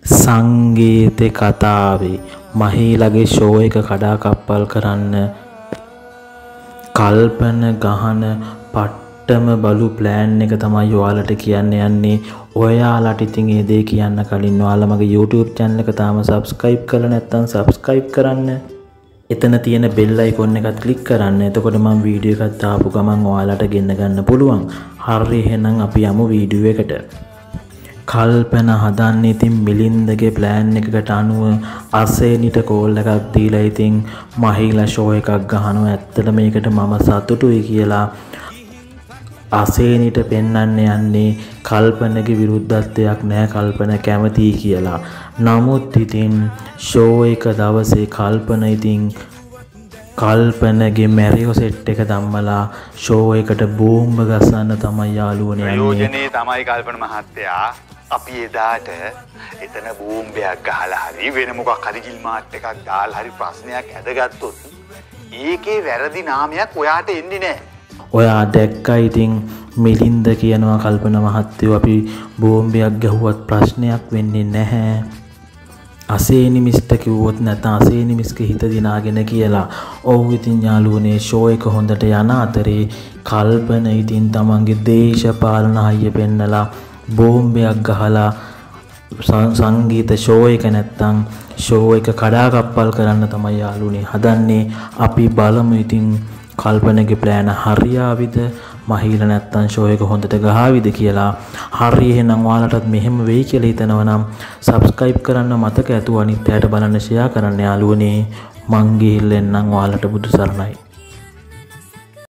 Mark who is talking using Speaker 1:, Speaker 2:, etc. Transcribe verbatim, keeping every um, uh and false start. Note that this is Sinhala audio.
Speaker 1: සංගීතේ කතාවේ මහීලගේ ෂෝ එක කඩාකප්පල් කරන්න කල්පන ගහන පට්ටම බලු ප්ලෑන් එක තමයි ඔයාලට කියන්න යන්නේ. ඔයාලට ඉතින් ඒ දේ කියන්න කලින් ඔයාලා මගේ YouTube channel එක තාම subscribe කරලා නැත්නම් subscribe කරන්න. එතන තියෙන bell icon එකත් click කරන්න. එතකොට මම වීඩියෝ එකක් දාපු ගමන් ඔයාලට ගෙන්න ගන්න පුළුවන්. හරි එහෙනම් අපි යමු වීඩියෝ එකට. කල්පන හදන්නේ ඉතින් මිලින්දගේ ප්ලෑන් එකකට අනුව අසේනිට කෝල් එකක් දීලා ඉතින් මහීලා ෂෝ එකක් ගහනවා. ඇත්තට මේකට මම සතුටුයි කියලා අසේනිට පෙන්වන්න යන්නේ කල්පනගේ විරුද්ධත්වයක් නැහැ, කල්පන කැමතියි කියලා. නමුත් ඉතින් ෂෝ එක දවසේ කල්පන ඉතින් කල්පනගේ මැරියෝ සෙට් එක දම්මලා ෂෝ එකට බෝම්බ ගසන්න තමයි යාළුවනේ යන්නේ.
Speaker 2: ප්‍රයෝජනේ තමයි කල්පන මහත්තයා අපි එදාට එතන බෝම්බයක් ගහලා හරි වෙන මොකක් හරි ගිල් මාට් එකක් දාලා හරි ප්‍රශ්නයක් ඇදගත්තොත් ඒකේ වැරදි නාමයක් ඔයාට එන්නේ නැහැ.
Speaker 1: ඔයා දැක්කා ඉතින් මිලින්ද කියනවා කල්පන මහත්තයෝ අපි බෝම්බයක් ගහුවත් ප්‍රශ්නයක් වෙන්නේ නැහැ. අසේනිමිස්ට කිව්වොත් නැත්නම් අසේනිමිස්ගේ හිත දිනාගෙන කියලා. ඔව් ඉතින් යාළුවනේ ෂෝ එක හොඳට යන අතරේ කල්පන ඉතින් තමන්ගේ දේශපාලන හයිය පෙන්නලා බෝම්බයක් ගහලා සංගීත ෂෝ එක නැත්නම් ෂෝ එක කඩාකප්පල් කරන්න තමයි යාළුවනේ හදන්නේ. අපි බලමු ඉතින් කල්පනගේ ප්ලෑන හරියාවිද මහීලා නැත්තම් ෂෝ එක හොඳට ගහාවිද කියලා. හරි එහෙනම් ඔයාලටත් මෙහෙම වෙයි කියලා හිතනවා නම් subscribe කරන්න මතක ඇතුව අනිත් අයට බලන්න share කරන්න යාළුවනේ. මං ගිහිල්ලා එන්නම් ඔයාලට බුදු සරණයි.